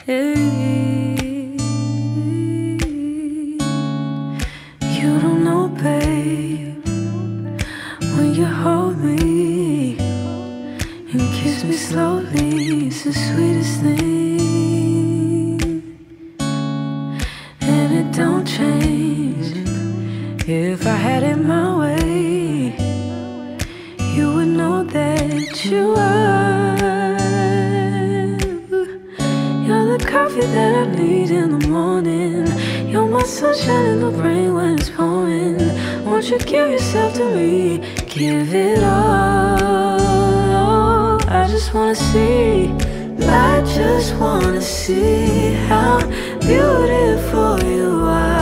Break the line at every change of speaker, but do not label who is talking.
Hey, you don't know, babe, when you hold me and kiss me slowly, it's the sweetest thing. And it don't change. If I had it my way, you would know that you are. You're the coffee that I need in the morning. You're my sunshine in the rain when it's pouring. Won't you give yourself to me? Give it all. I just wanna see. I just wanna see how beautiful you are.